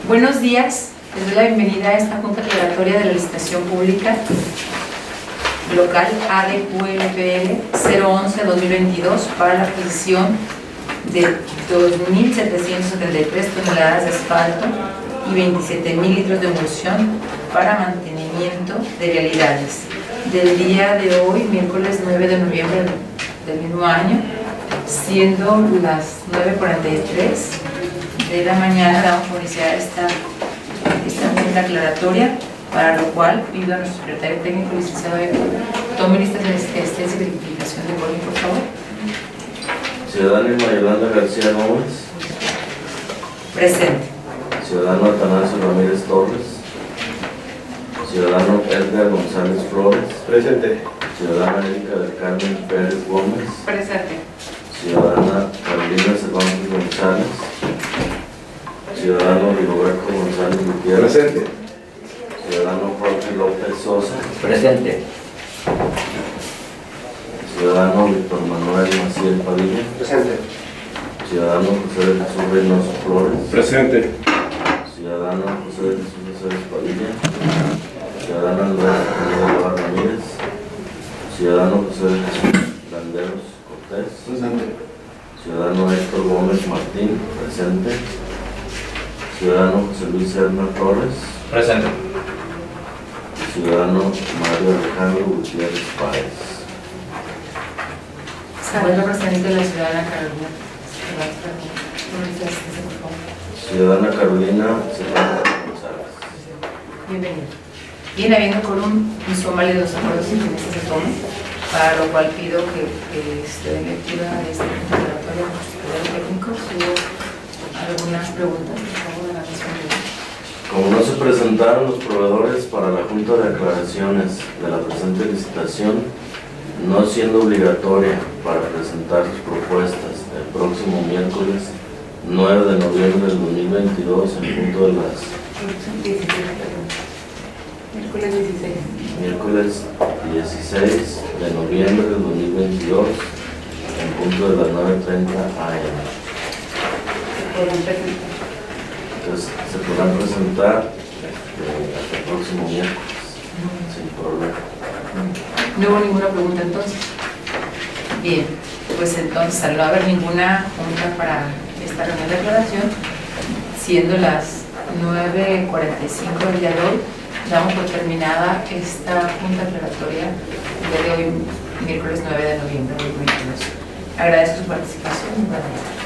Buenos días, les doy la bienvenida a esta junta declaratoria de la licitación pública local ADQLPL 011-2022 para la adquisición de 2.773 toneladas de asfalto y 27.000 litros de emulsión para mantenimiento de vialidades. Del día de hoy, miércoles 9 de noviembre del mismo año, siendo las 9:43 de la mañana, damos por iniciar esta junta aclaratoria, para lo cual pido a nuestro secretario técnico, licenciado Héctor, tome listas de asistencia y verificación de quórum, por favor. Ciudadana Irma Yolanda García Gómez. Presente. Ciudadano Atanasio Ramírez Torres. Ciudadano Edgar González Flores. Presente. Ciudadana Erika del Carmen Pérez Gómez. Presente. Ciudadana Carolina Cervantes González. Ciudadano Rigoberto González Gutiérrez. Presente. Ciudadano Jorge López Sosa. Presente. Ciudadano Víctor Manuel Maciel Padilla. Presente. Ciudadano José de Jesús Reynoso Flores. Presente. Ciudadano José de Jesús Aceves Padilla. Ciudadano Andrés Alvar Ramírez. Ciudadano José de Jesús Landeros Cortés. Presente. Ciudadano Héctor Gómez Martín. Presente. Ciudadano José Luis Serna Torres. Presente. Ciudadano Mario Alejandro Gutiérrez Páez. Saludos representante de la ciudadana Carolina. Ciudadana Carolina Cervantes González. Bienvenido. Bien, habiendo quórum, son válidos los acuerdos y que se tomen, para lo cual pido que se den lectura de esta junta declaratoria con nuestro secretario técnico. ¿Hubo algunas preguntas, por favor, de la responder? Como no se presentaron los proveedores para la Junta de Aclaraciones de la presente licitación, no siendo obligatoria para presentar sus propuestas el próximo miércoles 9 de noviembre del 2022 en punto de las miércoles 16 de noviembre del 2022 en punto de las 9:30 am. Entonces se podrán presentar hasta el próximo miércoles sin problema. No hubo ninguna pregunta entonces. Bien, pues entonces al no haber ninguna junta para esta reunión de aclaración, siendo las 9:45 del día de hoy, damos por terminada esta junta aclaratoria el día de hoy, miércoles 9 de noviembre de 2022. Agradezco su participación.